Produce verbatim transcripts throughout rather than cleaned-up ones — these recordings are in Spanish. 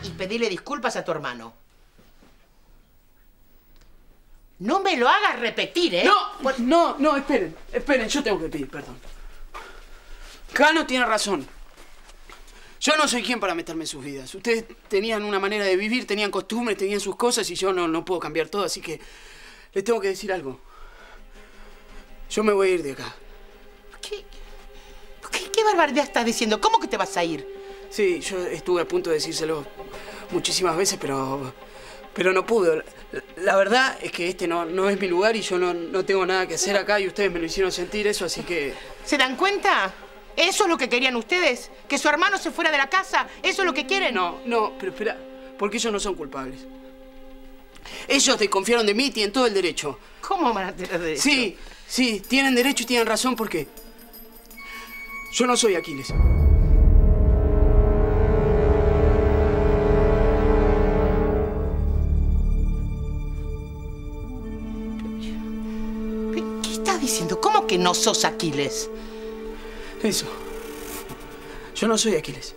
y pedirle disculpas a tu hermano. No me lo hagas repetir, ¿eh? No, pues, no, no, esperen, esperen, yo tengo que pedir perdón. Cano tiene razón. Yo no soy quien para meterme en sus vidas. Ustedes tenían una manera de vivir, tenían costumbres, tenían sus cosas y yo no, no puedo cambiar todo, así que les tengo que decir algo. Yo me voy a ir de acá. ¿Qué, qué, qué barbaridad estás diciendo? ¿Cómo que te vas a ir? Sí, yo estuve a punto de decírselo muchísimas veces, pero, pero no pude. La, la verdad es que este no, no es mi lugar y yo no, no tengo nada que hacer acá y ustedes me lo hicieron sentir eso, así que... ¿Se dan cuenta? ¿Eso es lo que querían ustedes? ¿Que su hermano se fuera de la casa? ¿Eso es lo que quieren? No, no, pero espera, porque ellos no son culpables. Ellos desconfiaron de mí y tienen todo el derecho. ¿Cómo van a tener derecho? Sí, sí, tienen derecho y tienen razón porque yo no soy Aquiles. ¿Qué estás diciendo? ¿Cómo que no sos Aquiles? Eso. Yo no soy Aquiles.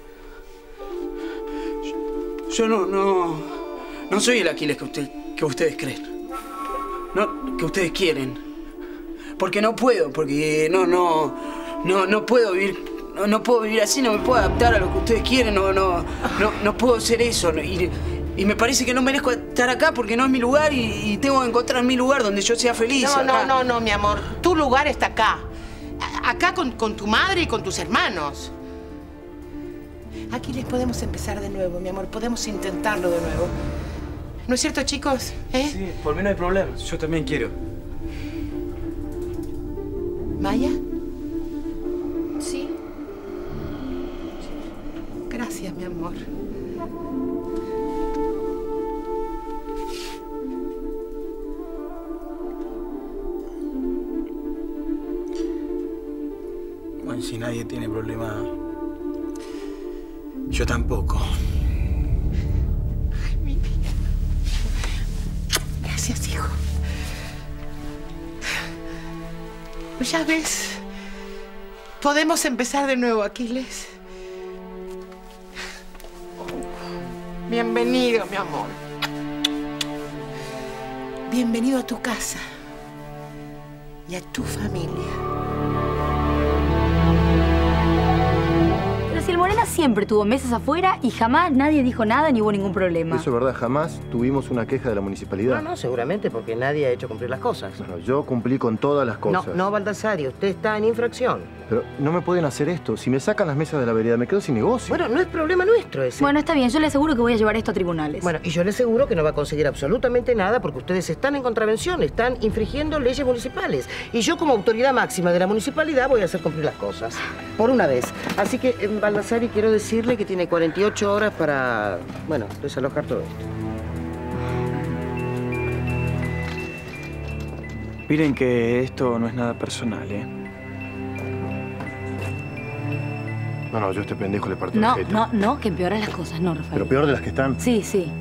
Yo, yo no, no... No soy el Aquiles que, usted, que ustedes creen. No, que ustedes quieren. Porque no puedo, porque no, no... No, no puedo vivir... No, no puedo vivir así, no me puedo adaptar a lo que ustedes quieren, no, no... No, no puedo ser eso. No, y, y me parece que no merezco estar acá porque no es mi lugar y, y tengo que encontrar mi lugar donde yo sea feliz. No, acá. no, no, no, mi amor. Tu lugar está acá. Acá con, con tu madre y con tus hermanos. Aquí les podemos empezar de nuevo, mi amor. Podemos intentarlo de nuevo. ¿No es cierto, chicos? ¿Eh? Sí, por mí no hay problema. Yo también quiero. ¿Maya? Sí. Gracias, mi amor. Bueno, si nadie tiene problema, yo tampoco. Ay, mi vida. Gracias, hijo. Pues ya ves, podemos empezar de nuevo, Aquiles. Bienvenido, mi amor. Bienvenido a tu casa y a tu familia. Pero si el Morena siempre tuvo mesas afuera y jamás nadie dijo nada ni hubo ningún problema. Eso es verdad, jamás tuvimos una queja de la municipalidad. No, no, seguramente porque nadie ha hecho cumplir las cosas. Bueno, yo cumplí con todas las cosas. No, no, Baldassari, usted está en infracción. Pero no me pueden hacer esto. Si me sacan las mesas de la vereda, me quedo sin negocio. Bueno, no es problema nuestro ese. Bueno, está bien, yo le aseguro que voy a llevar esto a tribunales. Bueno, y yo le aseguro que no va a conseguir absolutamente nada porque ustedes están en contravención, están infringiendo leyes municipales. Y yo como autoridad máxima de la municipalidad voy a hacer cumplir las cosas. Por una vez. Así que, eh, Baldassari, quiero decirle que tiene cuarenta y ocho horas para, bueno, desalojar todo esto. Miren que esto no es nada personal, ¿eh? No, no, yo a este pendejo le parto No, la jeta. no, no, que empeoran las cosas, no, Rafael. Pero peor de las que están. Sí, sí.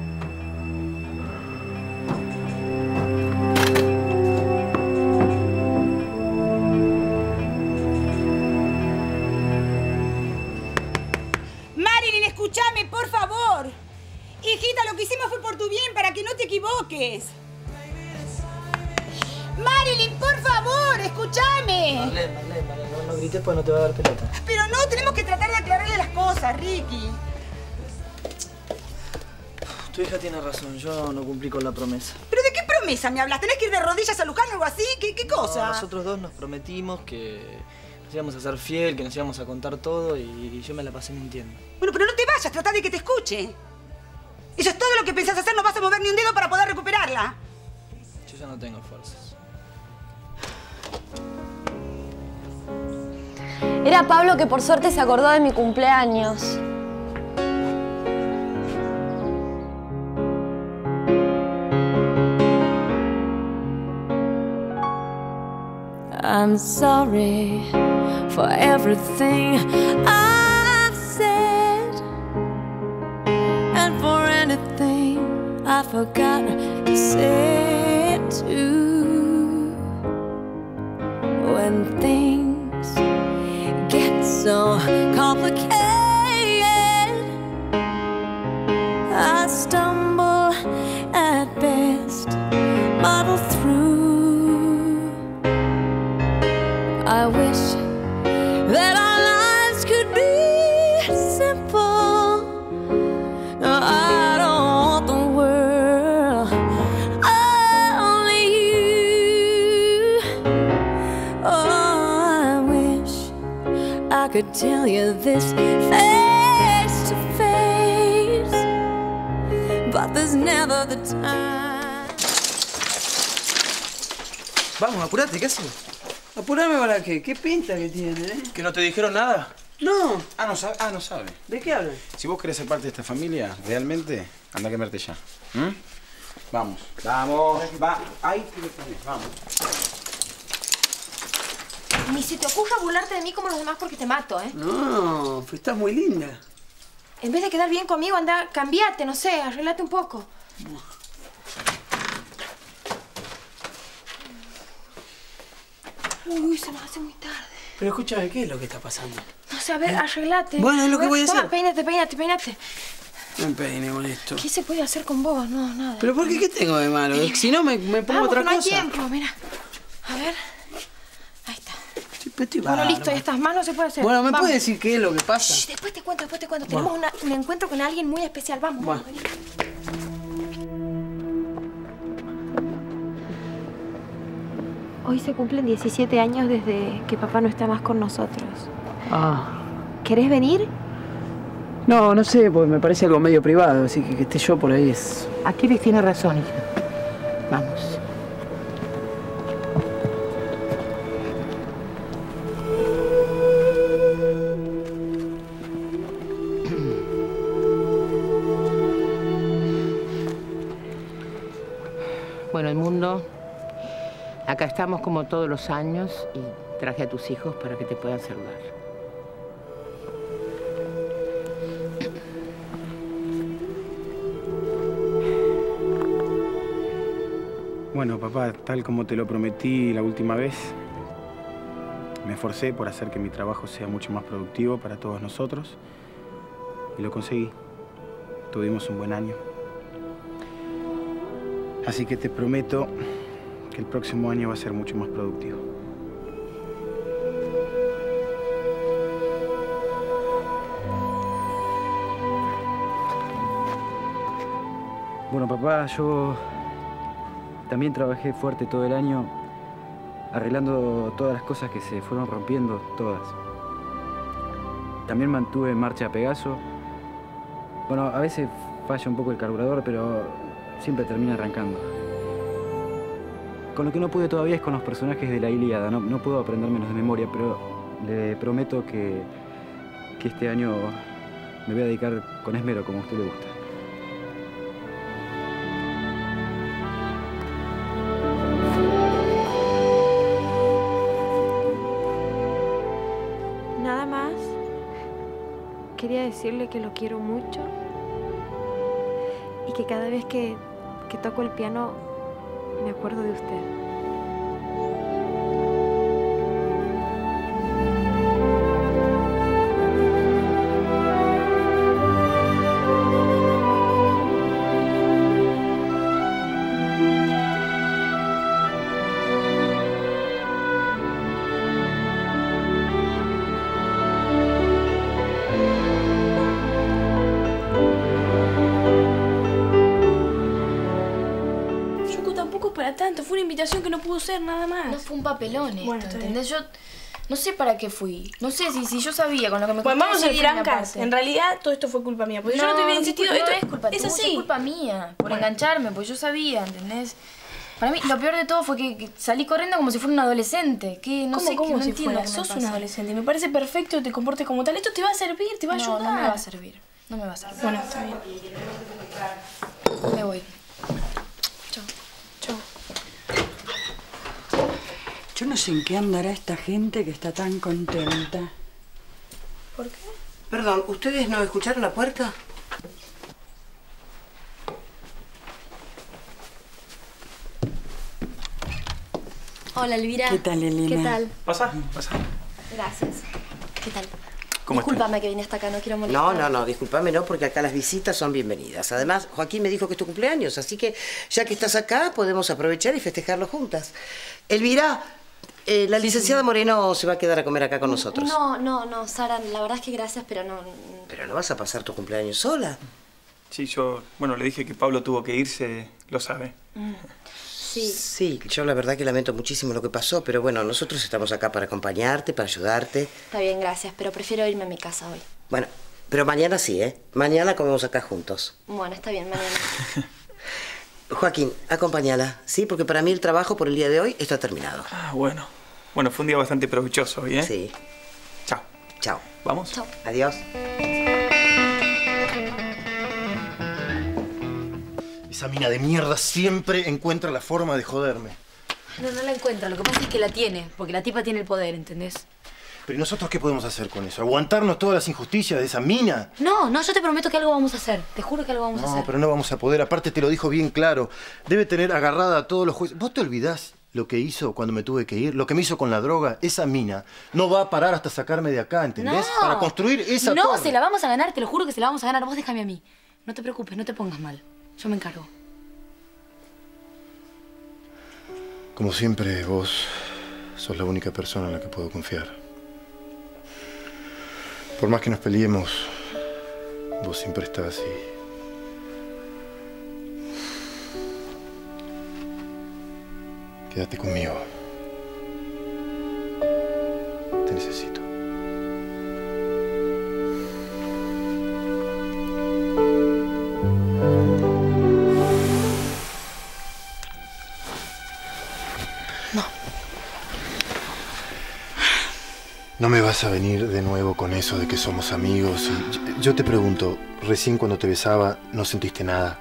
Marilyn, escúchame, por favor. Hijita, lo que hicimos fue por tu bien, para que no te equivoques. Marilyn, por favor, escúchame. Marlene, Marlene, Marlene, no, no grites pues no te va a dar pelota. Pero no, tenemos que tratar de aclararle las cosas, Ricky. Tu hija tiene razón, yo no cumplí con la promesa. ¿Pero de qué promesa me hablas? ¿Tenés que ir de rodillas a Luján o algo así? ¿Qué, qué cosa? No, nosotros dos nos prometimos que nos íbamos a ser fiel, que nos íbamos a contar todo y yo me la pasé mintiendo. Bueno, pero no te vayas, trata de que te escuche. Eso es todo lo que pensás hacer, no vas a mover ni un dedo para poder recuperarla. Yo ya no tengo fuerzas. Era Pablo que por suerte se acordó de mi cumpleaños. I'm sorry for everything I've said and for anything I forgot to say too. When things get so complicated, tell you this face to face, but there's never the time. Vamos, apurate, ¿qué haces? ¿Apurarme para qué? ¿Qué pinta que tiene, eh? ¿Que no te dijeron nada? No. Ah, no sabe. Ah, no sabe. ¿De qué hablan? Si vos querés ser parte de esta familia, realmente, anda a quemarte ya. ¿Mm? Vamos. Vamos. Va. Ahí te lo pones. Vamos. Ni se te ocurra burlarte de mí como los demás porque te mato, ¿eh? No, pues estás muy linda. En vez de quedar bien conmigo, anda, cambiate, no sé, arreglate un poco. Uy, se me hace muy tarde. Pero escúchame, ¿qué es lo que está pasando? No sé, a ver, arreglate. Bueno, es lo A que ver, voy a toma, hacer. Peínate, peínate, peínate. No me peine con esto. ¿Qué se puede hacer con vos? No, nada. ¿Pero por qué? ¿Qué tengo de malo? Si no, me, me pongo Vamos, otra que no cosa. hay tiempo, mira. A ver. Ahí está. Sí, pero estoy Bueno, bárbaro. listo, ya estás más no se puede hacer. Bueno, ¿me Vamos. puede decir qué es lo que pasa? Shh, después te cuento, después te cuento. Bueno. Tenemos una- un encuentro con alguien muy especial. Vamos, Bueno. vamos, vení. Hoy se cumplen diecisiete años desde que papá no está más con nosotros. Ah. ¿Querés venir? No, no sé, porque me parece algo medio privado, así que que esté yo por ahí es... Aquiles tiene razón, hija. Vamos. Bueno, el mundo, acá estamos como todos los años y traje a tus hijos para que te puedan saludar. Bueno, papá, tal como te lo prometí la última vez, me esforcé por hacer que mi trabajo sea mucho más productivo para todos nosotros y lo conseguí. Tuvimos un buen año. Así que te prometo que el próximo año va a ser mucho más productivo. Bueno, papá, yo también trabajé fuerte todo el año arreglando todas las cosas que se fueron rompiendo, todas. También mantuve en marcha a Pegaso. Bueno, a veces falla un poco el carburador, pero siempre termina arrancando. Con lo que no pude todavía es con los personajes de la Ilíada. No, no puedo aprendérmelos de memoria, pero le prometo que, que este año me voy a dedicar con esmero, como a usted le gusta. Nada más. Quería decirle que lo quiero mucho y que cada vez que, que toco el piano me acuerdo de usted. Para tanto, fue una invitación que no pudo ser nada más. No fue un papelón esto, Bueno, está ¿entendés? Yo no sé para qué fui. No sé si, si yo sabía con lo que me Bueno, costó vamos a ser decidir una francas. parte. En realidad, todo esto fue culpa mía. Porque yo no te hubiera insistido. No Esto es culpa es tuya, así. es culpa mía. Por Bueno. engancharme, pues yo sabía, ¿entendés? Para mí, lo peor de todo fue que, que salí corriendo como si fuera un adolescente. Que no ¿Cómo, sé, cómo que no si entiendo fuera? qué me Sos pasa. un adolescente. Me parece perfecto que te comportes como tal. Esto te va a servir, te va a No, ayudar. no me va a servir. No me va a servir. Bueno, está bien. Me voy. Chao. Chao. Yo no sé en qué andará esta gente que está tan contenta. ¿Por qué? Perdón, ¿ustedes no escucharon la puerta? Hola, Elvira. ¿Qué tal, Elena? ¿Qué tal? Pasa, pasa. Gracias. ¿Qué tal? ¿Cómo estás? Discúlpame que vine hasta acá, no quiero molestar. No, no, no, discúlpame, no, porque acá las visitas son bienvenidas. Además, Joaquín me dijo que es tu cumpleaños, así que ya que estás acá, podemos aprovechar y festejarlo juntas. Elvira, eh, la licenciada Moreno se va a quedar a comer acá con nosotros. No, no, no, Sara, la verdad es que gracias, pero no... Pero no vas a pasar tu cumpleaños sola. Sí, yo, bueno, le dije que Pablo tuvo que irse, lo sabe. Sí. Sí, yo la verdad que lamento muchísimo lo que pasó, pero bueno, nosotros estamos acá para acompañarte, para ayudarte. Está bien, gracias, pero prefiero irme a mi casa hoy. Bueno, pero mañana sí, ¿eh? Mañana comemos acá juntos. Bueno, está bien, mañana. Joaquín, acompáñala, ¿sí? Porque para mí el trabajo por el día de hoy está terminado. Ah, bueno. Bueno, fue un día bastante provechoso hoy, ¿eh? Sí. Chao. Chao. ¿Vamos? Chao. Adiós. Esa mina de mierda siempre encuentra la forma de joderme. No, no la encuentra. Lo que pasa es que la tiene, porque la tipa tiene el poder, ¿entendés? Pero ¿y nosotros qué podemos hacer con eso? ¿Aguantarnos todas las injusticias de esa mina? No, no, yo te prometo que algo vamos a hacer. Te juro que algo vamos a No, hacer. pero no vamos a poder. Aparte te lo dijo bien claro. Debe tener agarrada a todos los jueces. ¿Vos te olvidás lo que hizo cuando me tuve que ir? Lo que me hizo con la droga. Esa mina no va a parar hasta sacarme de acá, ¿entendés? No. Para construir esa No, torre. se la vamos a ganar, te lo juro que se la vamos a ganar. Vos déjame a mí. No te preocupes, no te pongas mal. Yo me encargo. Como siempre, vos sos la única persona en la que puedo confiar. Por más que nos peleemos, vos siempre estás y... Quédate conmigo. Te necesito. No me vas a venir de nuevo con eso de que somos amigos. Y yo te pregunto, recién cuando te besaba, ¿no sentiste nada?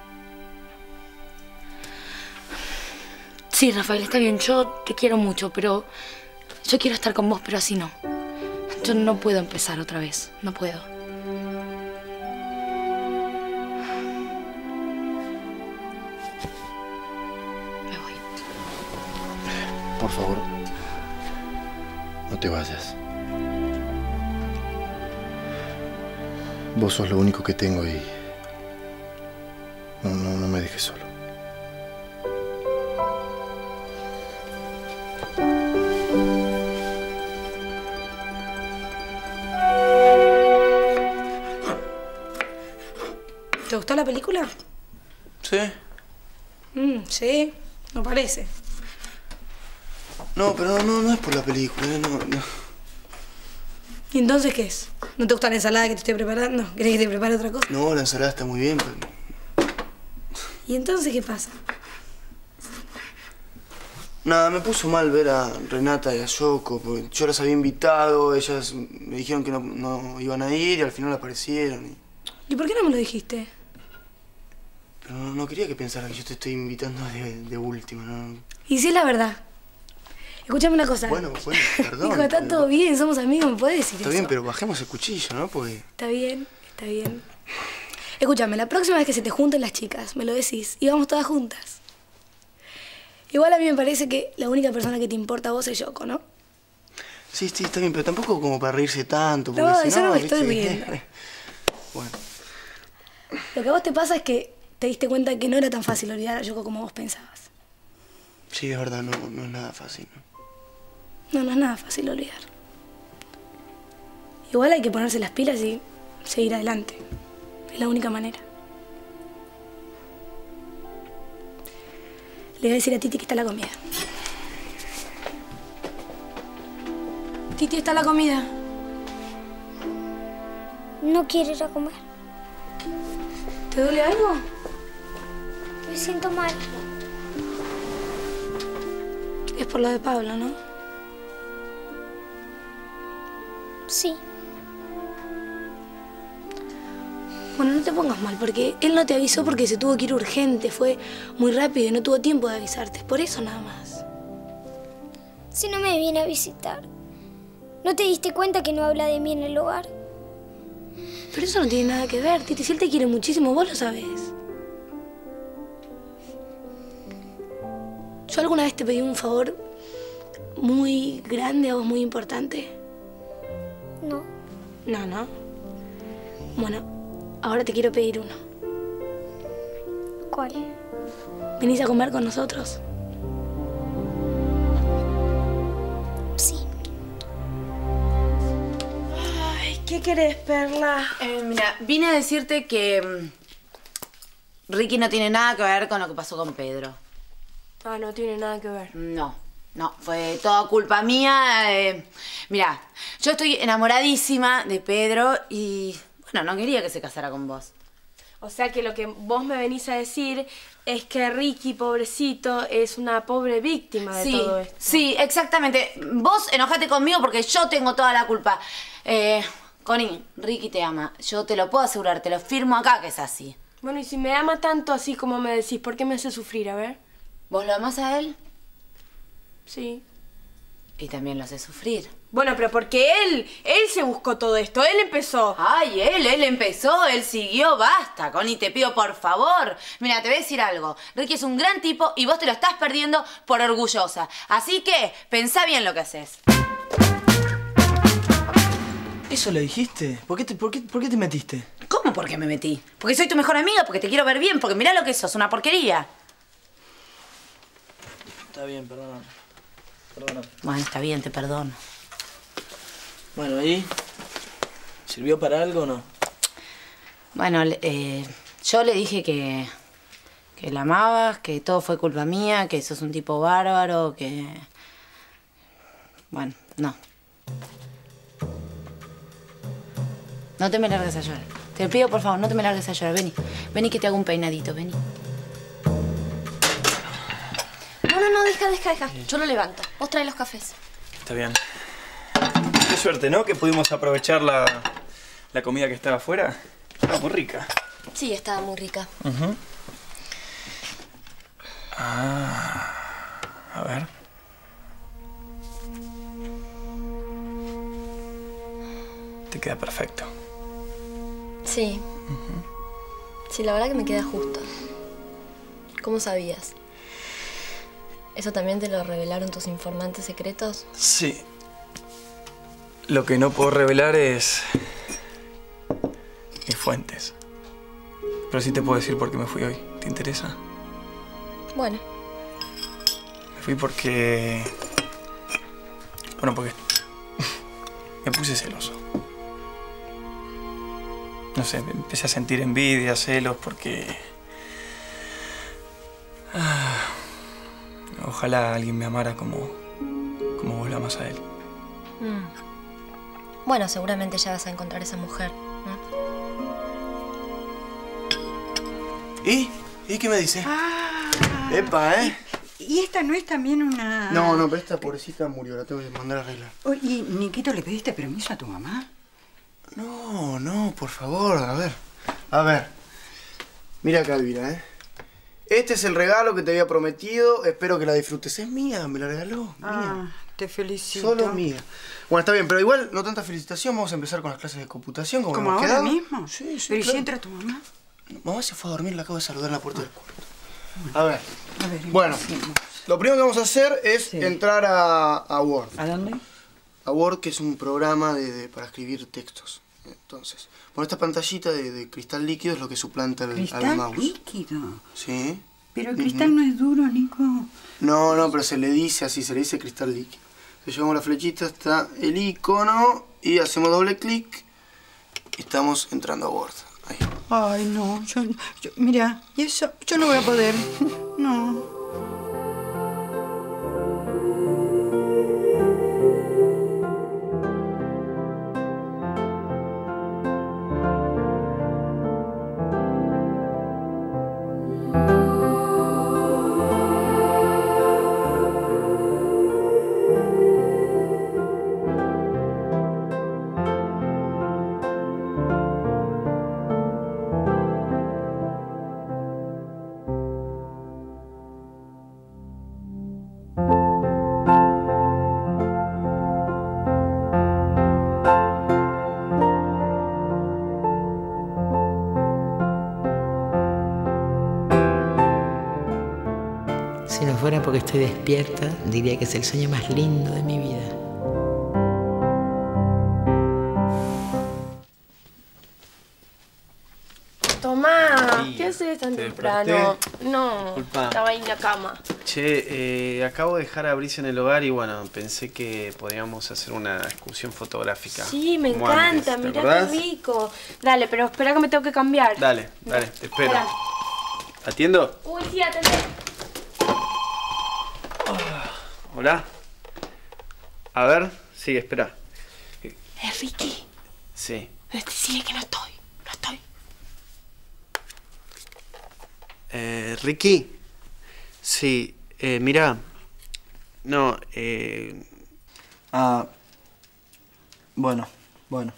Sí, Rafael, está bien. Yo te quiero mucho, pero yo quiero estar con vos, pero así no. Yo no puedo empezar otra vez. No puedo. Me voy. Por favor, no te vayas. Vos sos lo único que tengo y... No, no, no me dejes solo. ¿Te gustó la película? Sí. Mm, sí, no parece. No, pero no, no es por la película, ¿eh? no, no. ¿Y entonces qué es? ¿No te gusta la ensalada que te estoy preparando? ¿Querés que te prepare otra cosa? No, la ensalada está muy bien, pero... ¿Y entonces qué pasa? Nada, me puso mal ver a Renata y a Yoko, porque yo las había invitado, ellas me dijeron que no, no iban a ir y al final aparecieron. Y... ¿Y por qué no me lo dijiste? Pero no, no quería que pensara que yo te estoy invitando de, de última, ¿no? Y si es la verdad. Escúchame una cosa. Bueno, bueno, perdón. Hijo, está todo bien, somos amigos, ¿me podés decir Está eso? bien, pero bajemos el cuchillo, ¿no? Porque... Está bien, está bien. Escúchame, la próxima vez que se te junten las chicas, me lo decís y vamos todas juntas. Igual a mí me parece que la única persona que te importa a vos es Yoko, ¿no? Sí, sí, está bien, pero tampoco como para reírse tanto, porque No, si yo no me ¿viste? estoy riendo. Bueno. Lo que a vos te pasa es que te diste cuenta que no era tan fácil olvidar a Yoko como vos pensabas. Sí, es verdad, no, no es nada fácil, ¿no? No, no es nada fácil olvidar. Igual hay que ponerse las pilas y seguir adelante. Es la única manera. Le voy a decir a Titi que está la comida. Titi, está la comida. No quiero ir a comer. ¿Te duele algo? Me siento mal. Es por lo de Pablo, ¿no? Sí. Bueno, no te pongas mal, porque él no te avisó porque se tuvo que ir urgente. Fue muy rápido y no tuvo tiempo de avisarte. Por eso nada más. Si no me viene a visitar, ¿no te diste cuenta que no habla de mí en el hogar? Pero eso no tiene nada que ver, Titi. Si él te quiere muchísimo, vos lo sabés. ¿Yo alguna vez te pedí un favor muy grande o muy importante? No. No, no. Bueno, ahora te quiero pedir uno. ¿Cuál? ¿Venís a comer con nosotros? Sí. Ay, ¿qué querés, Perla? Eh, mira, vine a decirte que mm, Ricky no tiene nada que ver con lo que pasó con Pedro. Ah, no tiene nada que ver. No, no, fue toda culpa mía. Eh, mira, yo estoy enamoradísima de Pedro y, bueno, no quería que se casara con vos. O sea que lo que vos me venís a decir es que Ricky, pobrecito, es una pobre víctima de sí, todo esto. Sí, exactamente. Vos enojate conmigo porque yo tengo toda la culpa. Eh, Connie, Ricky te ama. Yo te lo puedo asegurar, te lo firmo acá que es así. Bueno, y si me ama tanto así como me decís, ¿por qué me hace sufrir? A ver. ¿Vos lo amás a él? Sí. Y también lo hace sufrir. Bueno, pero porque él, él se buscó todo esto, él empezó. Ay, él, él empezó, él siguió, basta, Connie, te pido por favor. Mira, te voy a decir algo. Ricky es un gran tipo y vos te lo estás perdiendo por orgullosa. Así que, pensá bien lo que haces. ¿Eso le dijiste? ¿Por qué te, por qué, por qué te metiste? ¿Cómo por qué me metí? Porque soy tu mejor amiga, porque te quiero ver bien, porque mirá lo que sos, una porquería. Está bien, perdóname. Perdóname. Bueno, está bien, te perdono. Bueno, ¿y? ¿Sirvió para algo o no? Bueno, eh, yo le dije que, que la amabas, que todo fue culpa mía, que sos un tipo bárbaro, que... Bueno, no. No te me largues a llorar. Te pido, por favor, no te me largues a llorar. Vení, vení que te hago un peinadito, vení. No, no, no, deja, deja, deja. Yo lo levanto. Vos trae los cafés. Está bien. Qué suerte, ¿no? Que pudimos aprovechar la, la comida que estaba afuera. Estaba muy rica. Sí, estaba muy rica. Uh-huh. Ah, a ver. Te queda perfecto. Sí. Uh-huh. Sí, la verdad que me queda justo. ¿Cómo sabías? ¿Eso también te lo revelaron tus informantes secretos? Sí. Lo que no puedo revelar es mis fuentes. Pero sí te puedo decir por qué me fui hoy. ¿Te interesa? Bueno. Me fui porque... Bueno, porque... me puse celoso. No sé, empecé a sentir envidia, celos, porque... Ah, ojalá alguien me amara como... como vos la amas a él. Mm. Bueno, seguramente ya vas a encontrar esa mujer, ¿no? ¿Y? ¿Y qué me dice? Ah, Epa, ¿eh? ¿Y esta no es también una...? No, no, pero esta pobrecita murió, la tengo que mandar a arreglar. Oye, ¿y Niquito, le pediste permiso a tu mamá? No, no, por favor, a ver. A ver. Mira acá, Elvira, ¿eh? Este es el regalo que te había prometido. Espero que la disfrutes. Es mía, me la regaló. Ah, mía. te felicito. Solo mía. Bueno, está bien, pero igual no tanta felicitación. Vamos a empezar con las clases de computación. Como, ¿Como hemos ahora quedado. mismo? Sí, sí, ¿Pero y claro. si entra tu mamá? Mamá se fue a dormir, la acabo de saludar en la puerta del cuarto. A ver. A ver, Bueno, empecemos. lo primero que vamos a hacer es Sí. entrar a, a Word. ¿A dónde? A Word, que es un programa de, de- para escribir textos. Entonces, bueno, esta pantallita de, de cristal líquido es lo que suplanta el, al ¿Cristal mouse. líquido? Sí. Pero el cristal no es duro, Nico. No, no, pero se le dice así, se le dice cristal líquido. Le llevamos la flechita hasta el icono y hacemos doble clic y estamos entrando a Word. Ahí. Ay, no, yo, yo... Mira, y eso, yo no voy a poder. No. Si no fuera porque estoy despierta, diría que es el sueño más lindo de mi vida. Tomá, Sí, ¿qué haces tan te temprano? desperté. No, Disculpa. estaba ahí en la cama. Che, eh, acabo de dejar a Brice en el hogar y bueno, pensé que podíamos hacer una excursión fotográfica. Sí, me como encanta, antes, ¿te mirá acordás? qué rico. Dale, pero espera que me tengo que cambiar. Dale, dale, te espero. Espera. ¿Atiendo? Uy, sí, atendé. ¿Hola? A ver, sí, espera. ¿Es Ricky? Sí. Decile que no estoy, no estoy. Eh, Ricky. Sí, eh, mira. No, eh... Ah... Bueno, bueno.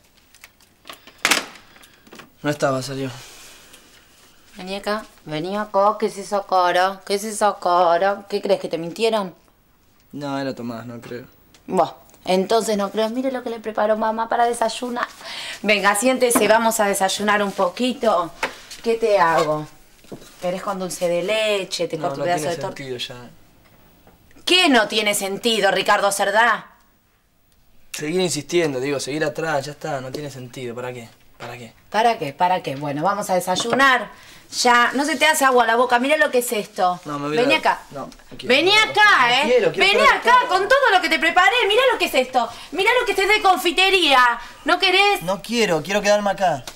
No estaba, salió. Vení acá, vení acá, ¿qué es esa cara? ¿Qué es esa cara? ¿Qué crees, que te mintieron? No, era Tomás, no creo. Buah, entonces no creo. Mire lo que le preparó mamá para desayunar. Venga, siéntese, vamos a desayunar un poquito. ¿Qué te hago? ¿Querés con dulce de leche? ¿Te No, corto no un pedazo tiene de torta? sentido ya. ¿Qué no tiene sentido, Ricardo Cerdá? Seguir insistiendo, digo, seguir atrás, ya está, no tiene sentido. ¿Para qué? ¿Para qué? ¿Para qué? ¿Para qué? Bueno, vamos a desayunar. Ya, no se te hace agua a la boca. Mira lo que es esto. No, me voy a... Vení acá. No, no quiero. Vení acá, No ¿eh? quiero, quiero Vení estar acá con todo lo que te preparé. Mira lo que es esto. Mira lo que es de confitería. ¿No querés? No quiero, quiero quedarme acá.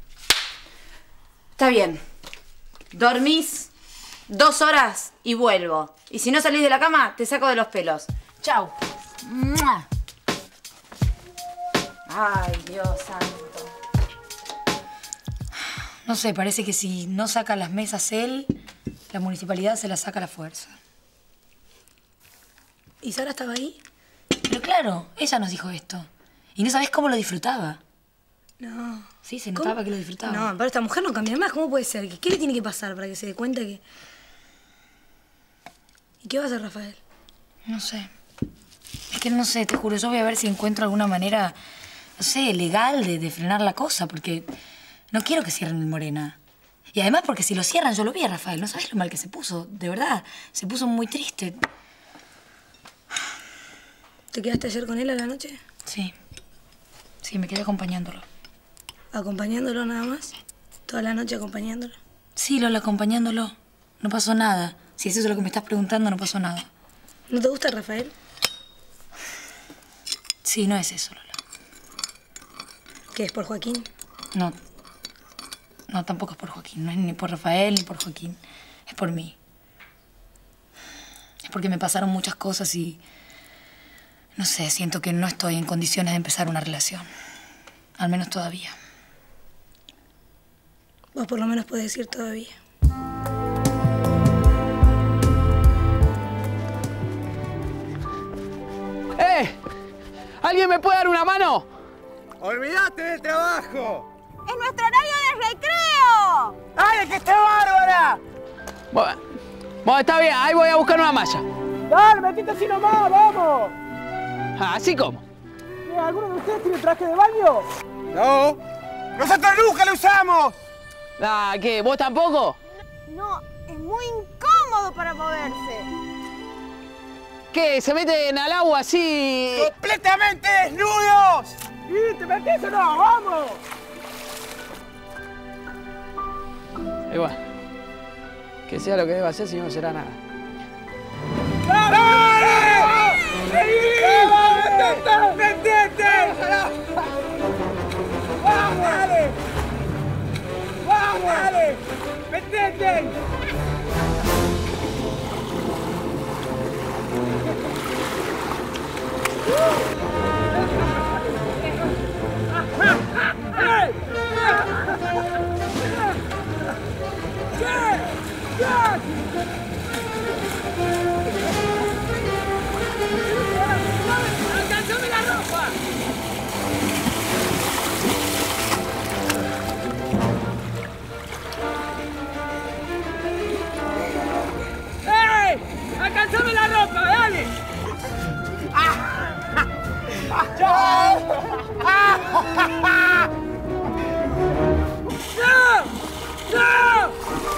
Está bien. Dormís dos horas y vuelvo. Y si no salís de la cama, te saco de los pelos. Chau. ¡Mua! Ay, Dios santo. No sé, parece que si no saca las mesas él, la municipalidad se las saca a la fuerza. ¿Y Sara estaba ahí? Pero claro, ella nos dijo esto. Y no sabés cómo lo disfrutaba. No. Sí, se notaba ¿Cómo? que lo disfrutaba. No, para esta mujer no cambia más. ¿Cómo puede ser? ¿Qué le tiene que pasar para que se dé cuenta que...? ¿Y qué va a hacer Rafael? No sé. Es que no sé, te juro. Yo voy a ver si encuentro alguna manera, no sé, legal de, de frenar la cosa, porque no quiero que cierren el Morena. Y además porque si lo cierran, yo lo vi a Rafael. No sabes lo mal que se puso, de verdad. Se puso muy triste. ¿Te quedaste ayer con él a la noche? Sí. Sí, me quedé acompañándolo. ¿Acompañándolo nada más? ¿Toda la noche acompañándolo? Sí, Lola, acompañándolo. No pasó nada. Si eso es lo que me estás preguntando, no pasó nada. ¿No te gusta Rafael? Sí, no es eso, Lola. ¿Qué es por Joaquín? No. No, tampoco es por Joaquín. No es ni por Rafael ni por Joaquín. Es por mí. Es porque me pasaron muchas cosas y... No sé, siento que no estoy en condiciones de empezar una relación. Al menos todavía. Vos por lo menos podés decir todavía. ¡Eh! ¿Alguien me puede dar una mano? ¡Olvídate del trabajo! ¡Es nuestro horario de recreo! ¡Ay, que esté bárbara! Bueno, bueno, está bien, ahí voy a buscar una malla. ¡Dale, metiste así nomás, vamos! ¿Así como? ¿Alguno de ustedes tiene traje de baño? No. ¡Nosotros nunca lo usamos! Ah, ¿qué? ¿Vos tampoco? No, es muy incómodo para moverse. ¿Qué? ¿Se meten al agua así? ¡Completamente desnudos! ¿Y te metes o no? ¡Vamos! Igual. Que sea lo que deba hacer, si no será nada. ¡Dale! ¡Metete! ¡Metete! ¡Vamos! ¡Dale! ¡Vamos! ¡Dale! ¡Metete! ¡Alcanzame la ropa! ¡Ey! ¡Alcanzame la ropa, dale! ¡Chao! ¡No! ¡No!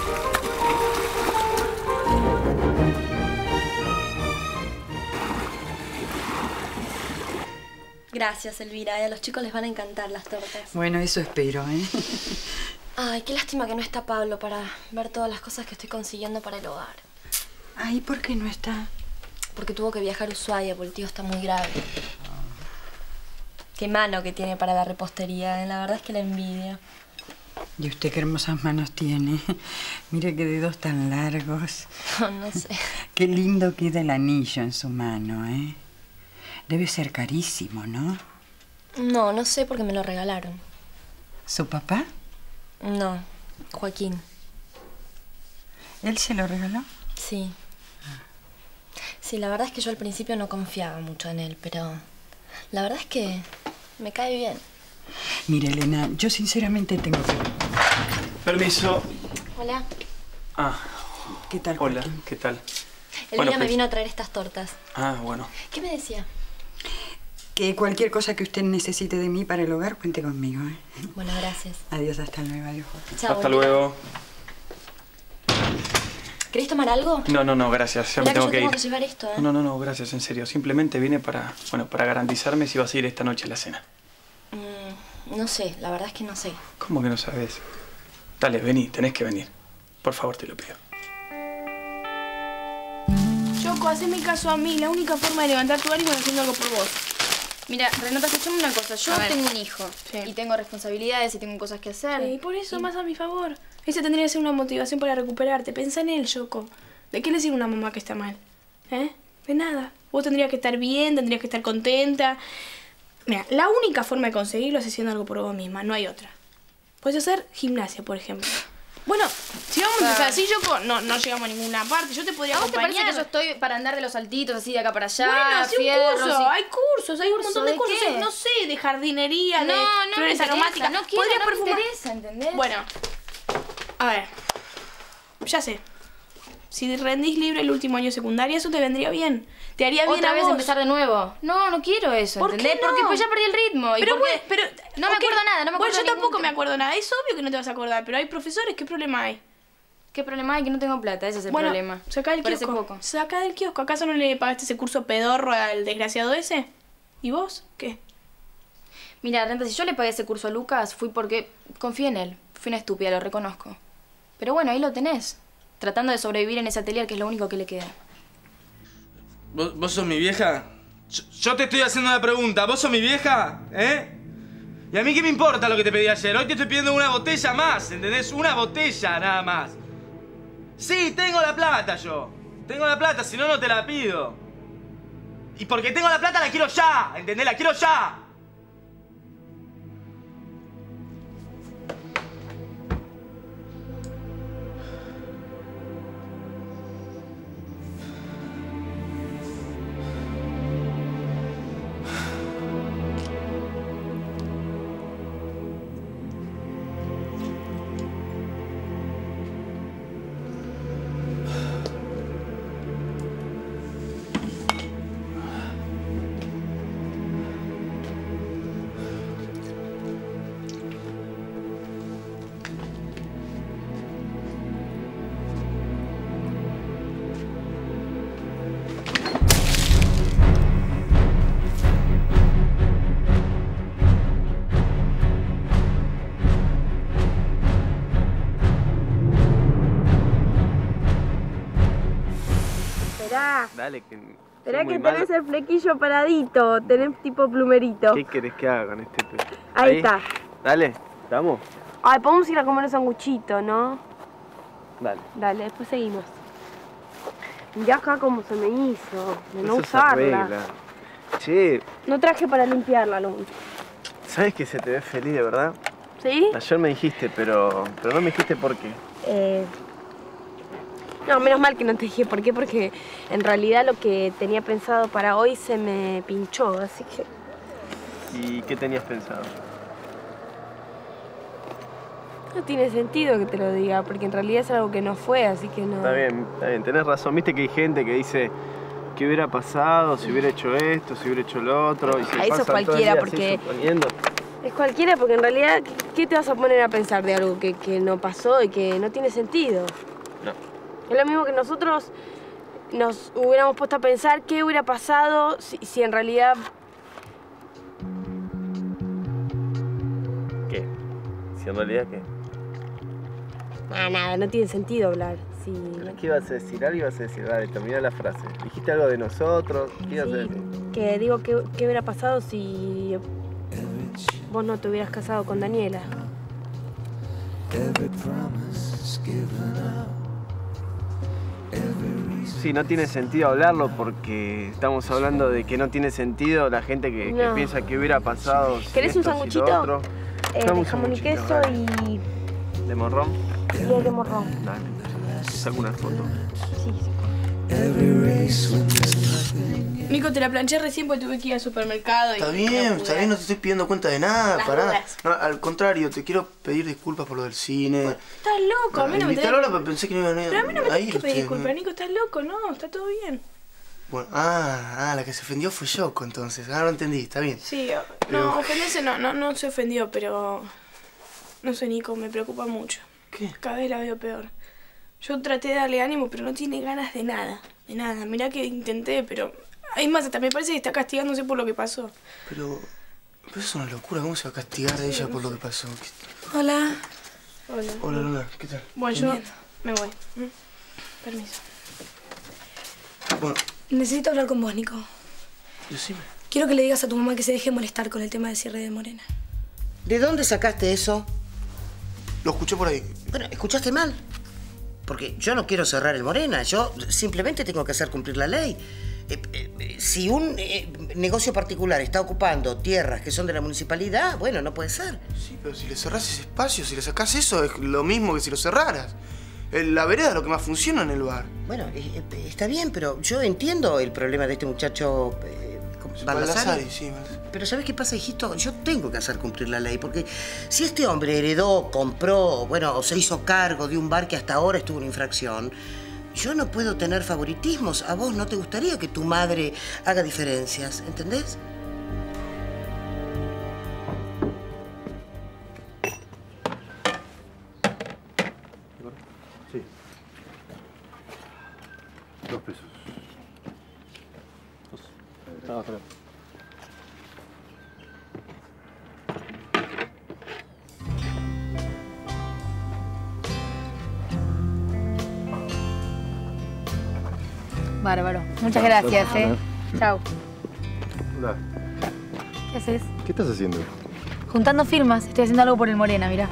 Gracias, Elvira. A los chicos les van a encantar las tortas. Bueno, eso espero, ¿eh? Ay, qué lástima que no está Pablo para ver todas las cosas que estoy consiguiendo para el hogar. Ay, ¿por qué no está? Porque tuvo que viajar a Ushuaia, porque el tío está muy grave. Qué mano que tiene para la repostería, ¿eh? La verdad es que la envidio. ¿Y usted qué hermosas manos tiene? Mire qué dedos tan largos. No, no sé. Qué lindo queda el anillo en su mano, ¿eh? Debe ser carísimo, ¿no? No, no sé porque me lo regalaron. ¿Su papá? No, Joaquín. ¿Él se lo regaló? Sí. Sí, la verdad es que yo al principio no confiaba mucho en él, pero la verdad es que me cae bien. Mire, Elena, yo sinceramente tengo que... Permiso. Hola. Ah. ¿Qué tal, Hola, Joaquín? ¿qué tal? Elvira Bueno, me pues- vino a traer estas tortas. Ah, bueno. ¿Qué me decía? Que cualquier cosa que usted necesite de mí para el hogar, cuente conmigo, ¿eh? Bueno, gracias. Adiós, hasta luego. Adiós, Joaquín. Chao, Hasta Elvira. luego. ¿Querés tomar algo? No, no, no, gracias. Ya Mirá me tengo que que yo ir. tengo que llevar esto, ¿eh? No, no, no, gracias, en serio. Simplemente vine para, bueno, para garantizarme si vas a ir esta noche a la cena. Mm, no sé, la verdad es que no sé. ¿Cómo que no sabes? Dale, vení, tenés que venir. Por favor, te lo pido. Choco, haceme caso a mí. La única forma de levantar tu ánimo es haciendo algo por vos. Mira, Renata, escuchame una cosa. Yo A ver. tengo un hijo. Y tengo responsabilidades y tengo cosas que hacer. Sí, por eso, más a mi favor. Esa tendría que ser una motivación para recuperarte. Pensa en él, Choco. ¿De qué le sirve a una mamá que está mal? ¿Eh? De nada. Vos tendrías que estar bien, tendrías que estar contenta. Mira, la única forma de conseguirlo es haciendo algo por vos misma. No hay otra. Puedes hacer gimnasia, por ejemplo. Bueno, si vamos a empezar así, Choco, no, no llegamos a ninguna parte. Yo te podría ¿A vos te acompañar. parece que yo estoy para andar de los saltitos así de acá para allá? Bueno, hace un fierros curso, y- hay cursos, hay un montón de, ¿De cursos, qué? no sé, de jardinería, No, de no me flores interesa, aromáticas. no quiero, Podrías no me perfumar. interesa, ¿entendés? Bueno, a ver, ya sé. Si rendís libre el último año de secundaria, eso te vendría bien. Te haría bien ¿Otra a vez vos. empezar de nuevo? No, no quiero eso, ¿Por ¿entendés? qué no? Porque pues ya perdí el ritmo. ¿Y Pero porque bueno, pero no me ok. acuerdo nada, no me acuerdo Bueno, yo de ningún tampoco me tema. acuerdo nada. Es obvio que no te vas a acordar, pero hay profesores, ¿qué problema hay? ¿Qué problema hay? Que no tengo plata, ese es el bueno, problema. Saca del Parece kiosco. poco. Saca del kiosco. ¿Acaso no le pagaste ese curso pedorro al desgraciado ese? ¿Y vos? ¿Qué? Mira, Renta, si yo le pagué ese curso a Lucas, fui porque confié en él. Fui una estúpida, lo reconozco. Pero bueno, ahí lo tenés. Tratando de sobrevivir en ese atelier, que es lo único que le queda. ¿Vos, vos sos mi vieja? Yo, yo te estoy haciendo una pregunta. ¿Vos sos mi vieja? ¿Eh? ¿Y a mí qué me importa lo que te pedí ayer? Hoy te estoy pidiendo una botella más, ¿entendés? Una botella nada más. Sí, tengo la plata yo. Tengo la plata, si no, no te la pido. Y porque tengo la plata la quiero ya, ¿entendés? La quiero ya. Esperá, Dale, que... esperá soy muy que malo. tenés el flequillo paradito, tenés tipo plumerito. ¿Qué querés que haga con este pe- Ahí está. Dale, ¿estamos? Ay, podemos ir a comer un sanguchito, ¿no? Dale. Dale, después seguimos. Mirá acá cómo se me hizo, de no Eso se usarla. arregla. Che, No traje para limpiarla, ¿no? ¿sabes que se te ve feliz, de verdad? ¿Sí? Ayer me dijiste, pero, pero no me dijiste por qué. Eh... No, menos mal que no te dije por qué, porque en realidad lo que tenía pensado para hoy se me pinchó, así que... ¿Y qué tenías pensado? No tiene sentido que te lo diga, porque en realidad es algo que no fue, así que no... Está bien, está bien, tenés razón. Viste que hay gente que dice qué hubiera pasado, si hubiera hecho esto, si hubiera hecho lo otro. Y se Ah, eso pasan todo el cualquiera, día así porque- suponiendo. Es cualquiera, porque en realidad, ¿qué- ¿qué te vas a poner a pensar de algo que, que no pasó y que no tiene sentido? No. Es lo mismo que nosotros nos hubiéramos puesto a pensar qué hubiera pasado si, si en realidad... ¿Qué? Si en realidad qué. Nada, nada, no tiene sentido hablar. Si... ¿Qué ibas a decir? Algo ibas a decir. Dale, termina la frase. Dijiste algo de nosotros. ¿Qué ibas a Sí, decir? que digo, ¿qué, qué hubiera pasado si vos no te hubieras casado con Daniela? Sí, no tiene sentido hablarlo porque estamos hablando de que no tiene sentido la gente que, que No. piensa que hubiera pasado. si ¿Querés un esto, si lo sanguchito? otro. Eh, Dame de un jamón y sanguchito, queso dale. y, ¿De morrón? y el de morrón. Dale. Saco una foto. Nico, te la planché recién porque tuve que ir al supermercado. Está y bien, no está pude. bien, no te estoy pidiendo cuenta de nada, Las pará. dudas. No, al contrario, te quiero pedir disculpas por lo del cine. Estás loco, a mí no me Invité a tenés... Lola, pero pensé que no iban a ir. Pero a mí no me a tenés ir que pedir ustedes, disculpas, ¿no? Nico, estás loco, no, está todo bien. Bueno, ah, ah, la que se ofendió fue Yoko, entonces. Ahora lo entendí, está bien. Sí, Pero- no, ofenderse no, no, no se ofendió, pero... No sé, Nico, me preocupa mucho. ¿Qué? Cada vez la veo peor. Yo traté de darle ánimo, pero no tiene ganas de nada, de nada. Mirá que intenté, pero... Hay más, hasta me parece que está castigándose por lo que pasó. Pero, pero eso es una locura, ¿cómo se va a castigar a ella por lo que pasó? Hola. Hola. Hola, Lola, ¿qué tal? Bueno, yo me voy. ¿Mm? Permiso. Bueno, Necesito hablar con vos, Nico. decime. Quiero que le digas a tu mamá que se deje molestar con el tema del cierre de Morena. ¿De dónde sacaste eso? Lo escuché por ahí. Bueno, ¿escuchaste mal? Porque yo no quiero cerrar el Morena, yo simplemente tengo que hacer cumplir la ley. Eh, eh, si un eh, negocio particular está ocupando tierras que son de la municipalidad, bueno, no puede ser. Sí, pero si le cerrás ese espacio, si le sacás eso, es lo mismo que si lo cerraras. Eh, La vereda es lo que más funciona en el bar. Bueno, eh, eh, está bien, pero yo entiendo el problema de este muchacho eh, Baldassari. Baldassari, sí, Baldassari. Pero ¿sabes qué pasa, hijito? Yo tengo que hacer cumplir la ley, porque si este hombre heredó, compró, bueno, o se hizo cargo de un bar que hasta ahora estuvo en infracción, yo no puedo tener favoritismos. A vos no te gustaría que tu madre haga diferencias, ¿entendés? Sí. Dos pesos. Dos. Ah, espera. Bárbaro. Muchas gracias, ¿eh? Chao. Hola. ¿Qué haces? ¿Qué estás haciendo? Juntando firmas. Estoy haciendo algo por el Morena, mirá.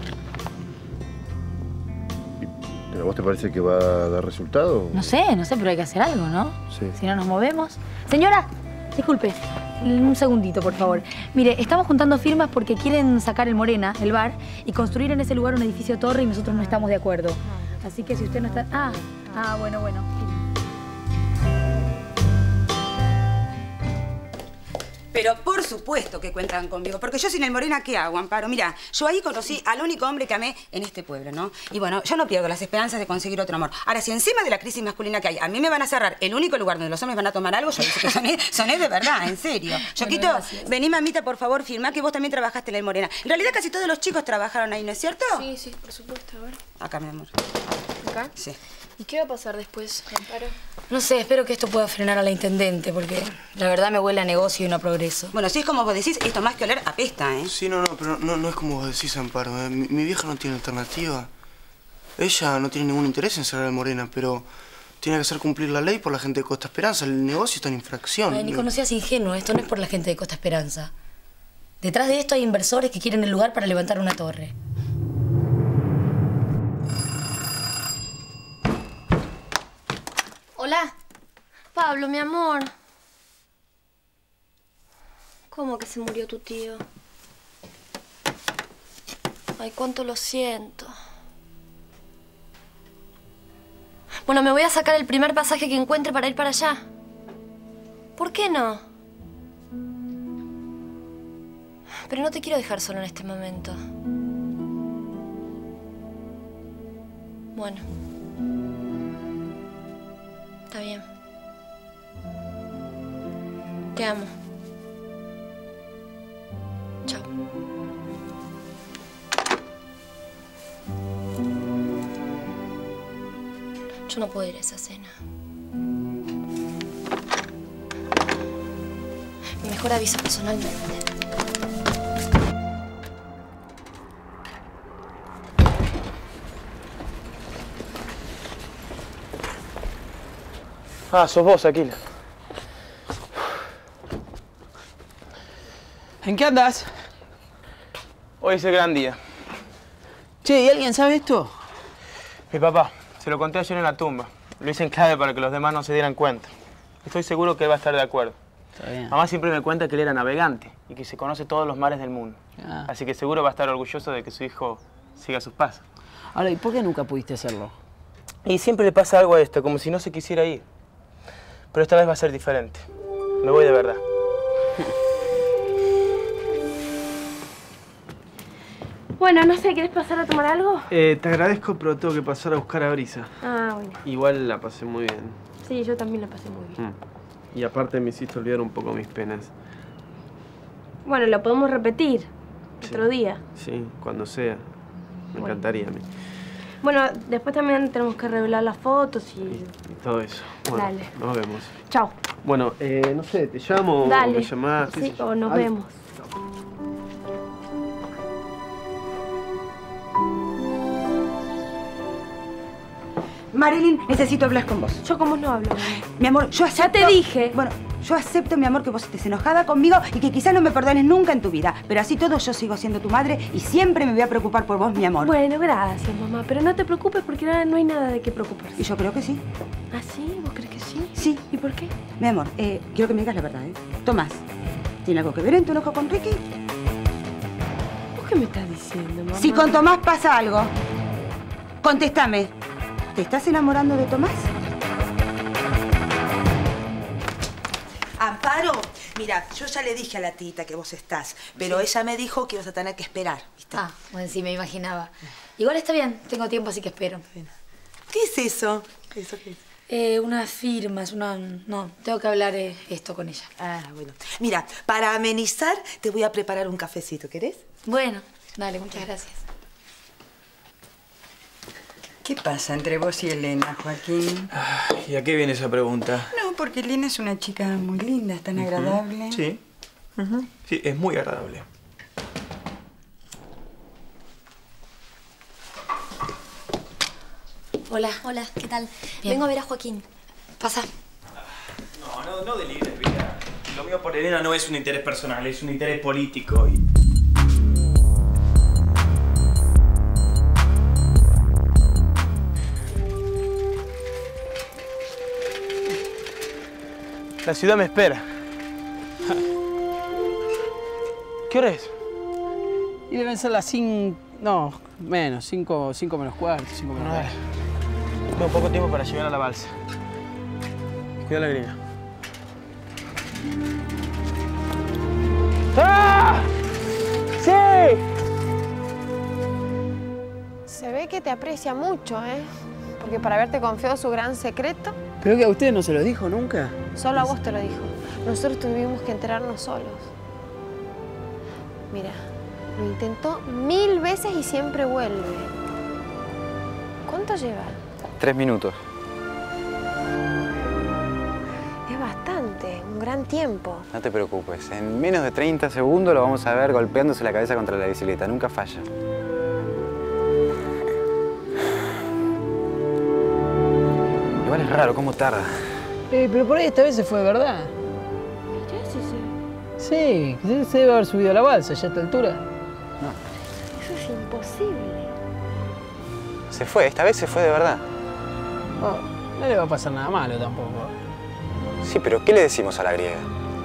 ¿Pero a vos te parece que va a dar resultado? No sé, no sé, pero hay que hacer algo, ¿no? Sí. Si no nos movemos. Señora, disculpe. Un segundito, por favor. Mire, estamos juntando firmas porque quieren sacar el Morena, el bar, y construir en ese lugar un edificio torre y nosotros no estamos de acuerdo. Así que si usted no está... Ah, ah, bueno, bueno. Pero por supuesto que cuentan conmigo, porque yo sin el Morena, ¿qué hago, Amparo? Mira, yo ahí conocí al único hombre que amé en este pueblo, ¿no? Y bueno, yo no pierdo las esperanzas de conseguir otro amor. Ahora, si encima de la crisis masculina que hay, a mí me van a cerrar el único lugar donde los hombres van a tomar algo, yo digo que soné, soné de verdad, en serio. Yoquito, gracias. vení, mamita, por favor, firmá que vos también trabajaste en el Morena. En realidad casi todos los chicos trabajaron ahí, ¿no es cierto? Sí, sí, por supuesto, a ver. Acá, mi amor. ¿Acá? Sí. ¿Y qué va a pasar después, Amparo? No sé, espero que esto pueda frenar a la intendente, porque la verdad me huele a negocio y no a progreso. Bueno, si es como vos decís, esto más que oler apesta, ¿eh? Sí, no, no, pero no, no es como vos decís, Amparo. eh. Mi, mi vieja no tiene alternativa. Ella no tiene ningún interés en cerrar el Morena, pero tiene que hacer cumplir la ley por la gente de Costa Esperanza. El negocio está en infracción. Ay, Nico, no seas ingenuo, esto no es por la gente de Costa Esperanza. Detrás de esto hay inversores que quieren el lugar para levantar una torre. Hola. Pablo, mi amor. ¿Cómo que se murió tu tío? Ay, cuánto lo siento. Bueno, me voy a sacar el primer pasaje que encuentre para ir para allá. ¿Por qué no? Pero no te quiero dejar solo en este momento. Bueno. Está bien. Te amo. Chao. Yo no puedo ir a esa cena. Mejor avisa personalmente. Ah, sos vos, Aquila. ¿En qué andas? Hoy es el gran día. Che, ¿y alguien sabe esto? Mi papá. Se lo conté ayer en la tumba. Lo hice en clave para que los demás no se dieran cuenta. Estoy seguro que él va a estar de acuerdo. Está bien. Mamá siempre me cuenta que él era navegante y que se conoce todos los mares del mundo. Ah. Así que seguro va a estar orgulloso de que su hijo siga sus pasos. Ahora, ¿y por qué nunca pudiste hacerlo? Y siempre le pasa algo a esto, como si no se quisiera ir. Pero esta vez va a ser diferente. Me voy de verdad. Bueno, no sé, ¿quieres pasar a tomar algo? Eh, te agradezco, pero tengo que pasar a buscar a Brisa. Ah, bueno. Igual la pasé muy bien. Sí, yo también la pasé muy bien. Mm. Y aparte me hiciste olvidar un poco mis penas. Bueno, lo podemos repetir otro día. Sí, cuando sea. Me Bueno. encantaría a mí. Bueno, después también tenemos que revelar las fotos y... Y todo eso. Bueno, Dale. nos vemos. Chao. Bueno, eh, no sé, te llamo Dale. o me llamás. qué Sí, sé yo. o nos Algo. vemos. Marilyn, necesito hablar con vos. Yo con vos no hablo. Mi amor, yo acepto... Ya te dije. Bueno, yo acepto, mi amor, que vos estés enojada conmigo y que quizás no me perdones nunca en tu vida. Pero así todo yo sigo siendo tu madre y siempre me voy a preocupar por vos, mi amor. Bueno, gracias, mamá. Pero no te preocupes porque ahora no hay nada de qué preocuparse. Y yo creo que sí. ¿Ah, sí? ¿Vos crees que sí? Sí. ¿Y por qué? Mi amor, eh, quiero que me digas la verdad, ¿eh? Tomás, ¿tiene algo que ver en tu enojo con Ricky? ¿Vos qué me estás diciendo, mamá? Si con Tomás pasa algo, contéstame. ¿Te estás enamorando de Tomás? Amparo, mira, yo ya le dije a la tita que vos estás, pero Sí. ella me dijo que ibas a tener que esperar, ¿viste? Ah, bueno, sí, me imaginaba. Igual está bien, tengo tiempo, así que espero. ¿Qué es eso? ¿Eso qué es? Eh, unas firmas, una... No, tengo que hablar eh, esto con ella. Ah, bueno. Mira, para amenizar te voy a preparar un cafecito, ¿querés? Bueno, dale, muchas gracias. ¿Qué pasa entre vos y Elena, Joaquín? ¿Y a qué viene esa pregunta? No, porque Elena es una chica muy linda, es tan agradable. Sí. Sí, es muy agradable. Hola. Hola, ¿qué tal? Bien. Vengo a ver a Joaquín. Pasa. No, no, no delires, vida. Lo mío por Elena no es un interés personal, es un interés político y... La ciudad me espera. ¿Qué hora es? Y deben ser las cinco... No, menos. Cinco, cinco menos cuarto, cinco menos Bueno, cuarto. Tengo poco tiempo para llegar a la balsa. Cuida la gringa. ¡Ah! ¡Sí! Se ve que te aprecia mucho, ¿eh? Porque para haberte confiado su gran secreto, ¿Pero que a ustedes no se lo dijo nunca? solo a vos te lo dijo. Nosotros tuvimos que enterarnos solos. Mira, lo intentó mil veces y siempre vuelve. ¿Cuánto lleva? Tres minutos. Es bastante, un gran tiempo. No te preocupes. En menos de treinta segundos lo vamos a ver golpeándose la cabeza contra la bicicleta. Nunca falla. Igual es raro cómo tarda. Eh, pero por ahí esta vez se fue de verdad. Mirá si se... Sí, se se debe haber subido a la balsa ya a esta altura. Eso es imposible. Se fue, esta vez se fue de verdad. No, no le va a pasar nada malo tampoco. Sí, pero ¿qué le decimos a la griega?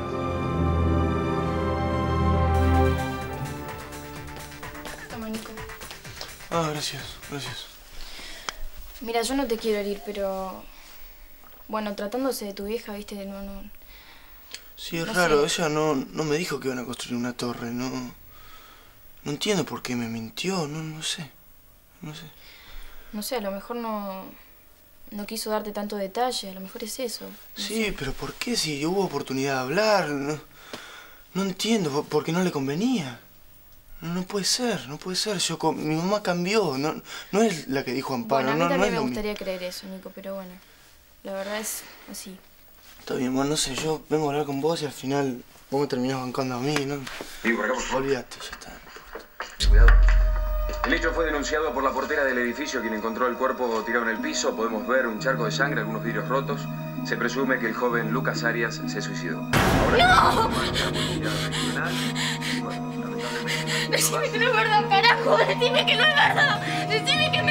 Toma, Nico. Ah, gracias, gracias. Mira, yo no te quiero herir, pero... Bueno, tratándose de tu vieja, viste, no... no... Sí, es No raro. sé. Ella no, no me dijo que iban a construir una torre. No, no entiendo por qué me mintió. No, no sé. No sé. No sé, a lo mejor no... No quiso darte tanto detalle, a lo mejor es eso. No Sí, sé. pero ¿por qué? Si hubo oportunidad de hablar. No, no entiendo. ¿por- ¿Por qué no le convenía? No, no puede ser, no puede ser. Yo, con- mi mamá cambió. No, no es la que dijo Amparo. Bueno, a mí no, no también es me lo mismo. gustaría creer eso, Nico, pero bueno. La verdad es así. Está bien, bueno, no sé. Yo vengo a hablar con vos y al final vos me terminás bancando a mí, ¿no? Olvídate, ya está. Cuidado. El hecho fue denunciado por la portera del edificio, quien encontró el cuerpo tirado en el piso. Podemos ver un charco de sangre, algunos vidrios rotos. Se presume que el joven Lucas Arias se suicidó. Ahora, ¡No! la policía regional, y bueno, lamentablemente Decime que no es verdad, carajo. Decime que no es verdad. Decime que